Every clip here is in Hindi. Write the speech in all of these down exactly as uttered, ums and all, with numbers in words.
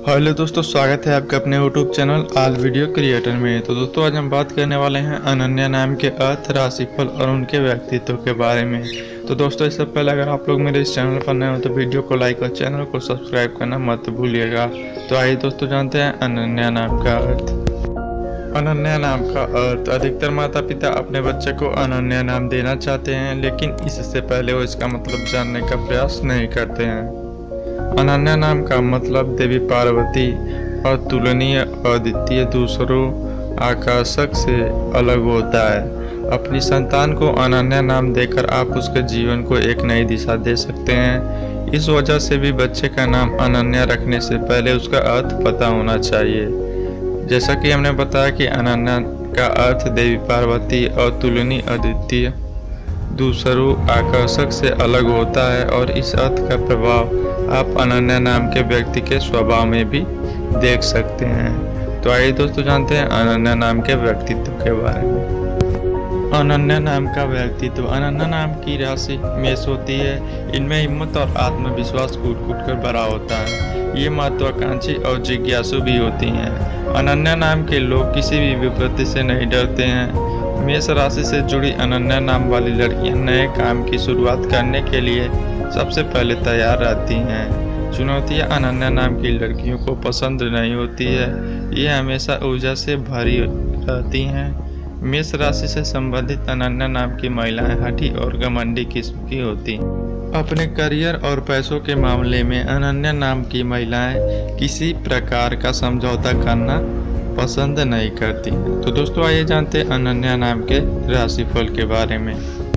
हेलो दोस्तों, स्वागत है आपका अपने YouTube channel all video creator में। तो दोस्तों आज हम बात करने वाले हैं अनन्या नाम के अर्थ, राशिफल और उनके व्यक्तित्व के बारे में। तो दोस्तों इससे पहले अगर आप लोग मेरे इस चैनल पर नए हो तो वीडियो को लाइक और चैनल को सब्सक्राइब करना मत भूलिएगा। तो आइए दोस्तों जानते हैं अनन्या नाम का अर्थ। अनन्या नाम का अर्थ। अधिकतर माता पिता अपने बच्चे को अनन्या नाम देना चाहते हैं, लेकिन इससे पहले वो इसका मतलब जानने का प्रयास नहीं करते हैं। अनन्या नाम का मतलब देवी पार्वती, अतुलनीय, अद्वितीय, दूसरों, आकर्षक से अलग होता है। अपनी संतान को अनन्या नाम देकर आप उसके जीवन को एक नई दिशा दे सकते हैं। इस वजह से भी बच्चे का नाम अनन्या रखने से पहले उसका अर्थ पता होना चाहिए। जैसा कि हमने बताया कि अनन्या का अर्थ देवी पार्वती, अतुलनीय, अद्वितीय, दूसरों, आकर्षक से अलग होता है और इस अर्थ का प्रभाव आप अनन्या नाम के व्यक्ति के स्वभाव में भी देख सकते हैं। तो आइए दोस्तों जानते हैं अनन्या नाम के व्यक्तित्व के बारे में। अनन्या नाम का व्यक्तित्व। अनन्या नाम की राशि मेष होती है। इनमें हिम्मत और आत्मविश्वास कूट कूट कर भरा होता है। ये महत्वाकांक्षी और जिज्ञासु भी होती हैं। अनन्या नाम के लोग किसी भी विपत्ति से नहीं डरते हैं। मेष राशि से जुड़ी अनन्या नाम वाली लड़कियां नए काम की शुरुआत करने के लिए सबसे पहले तैयार रहती हैं। चुनौतियां अनन्या नाम की लड़कियों को पसंद नहीं होती है। ये हमेशा ऊर्जा से भरी रहती हैं। मेष राशि से संबंधित अनन्या नाम की महिलाएं हठी और घमंडी किस्म की होती हैं। अपने करियर और पैसों के मामले में अनन्या नाम की महिलाएं किसी प्रकार का समझौता करना पसंद नहीं करती। तो दोस्तों आइए जानते हैं अनन्या नाम के राशिफल के बारे में।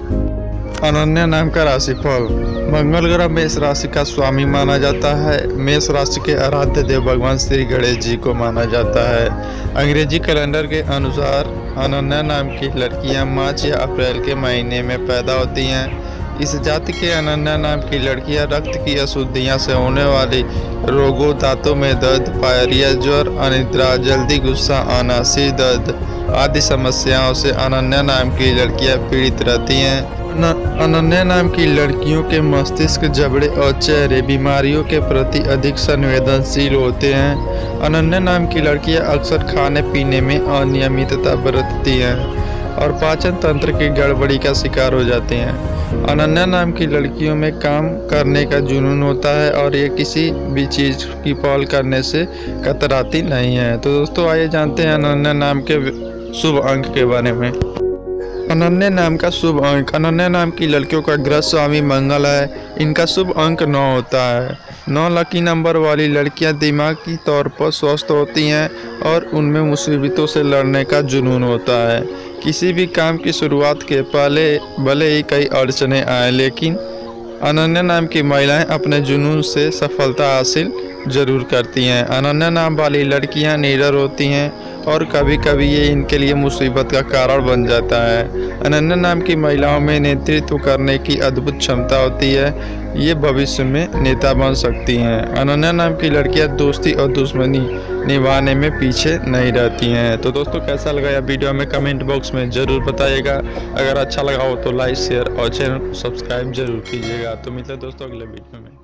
अनन्या नाम का राशिफल। मंगल ग्रह मेष राशि का स्वामी माना जाता है। मेष राशि के आराध्य देव भगवान श्री गणेश जी को माना जाता है। अंग्रेजी कैलेंडर के अनुसार अनन्या नाम की लड़कियां मार्च या अप्रैल के महीने में पैदा होती हैं। इस जाति के अनन्या नाम की लड़कियां रक्त की अशुद्धियां से होने वाली रोगों, दांतों में दर्द, पायरिया, ज्वर, अनिद्रा, जल्दी गुस्सा आना, सिर दर्द आदि समस्याओं से अनन्या नाम की लड़कियां पीड़ित रहती हैं। अनन्या नाम की लड़कियों के मस्तिष्क, जबड़े और चेहरे बीमारियों के प्रति अधिक संवेदनशील होते हैं। अनन्या नाम की लड़कियां अक्सर खाने पीने में अनियमितता बरतती हैं और पाचन तंत्र की गड़बड़ी का शिकार हो जाती हैं। अनन्या नाम की लड़कियों में काम करने का जुनून होता है और ये किसी भी चीज़ की पहल करने से कतराती नहीं है। तो दोस्तों आइए जानते हैं अनन्या नाम के शुभ अंक के बारे में। अनन्या नाम का शुभ अंक। अनन्या नाम की लड़कियों का ग्रह स्वामी मंगल है। इनका शुभ अंक नौ होता है। नौ लकी नंबर वाली लड़कियां दिमागी तौर पर स्वस्थ होती हैं और उनमें मुसीबतों से लड़ने का जुनून होता है। किसी भी काम की शुरुआत के पहले भले ही कई अड़चने आए, लेकिन अनन्या नाम की महिलाएं अपने जुनून से सफलता हासिल जरूर करती हैं। अनन्या नाम वाली लड़कियां निडर होती हैं और कभी कभी ये इनके लिए मुसीबत का कारण बन जाता है। अनन्या नाम की महिलाओं में नेतृत्व करने की अद्भुत क्षमता होती है। ये भविष्य में नेता बन सकती हैं। अनन्या नाम की लड़कियां दोस्ती और दुश्मनी निभाने में पीछे नहीं रहती हैं। तो दोस्तों कैसा लगा यह वीडियो हमें कमेंट बॉक्स में ज़रूर बताइएगा। अगर अच्छा लगा हो तो लाइक, शेयर और चैनल को सब्सक्राइब जरूर कीजिएगा। तो मिलते हैं दोस्तों अगले वीडियो में।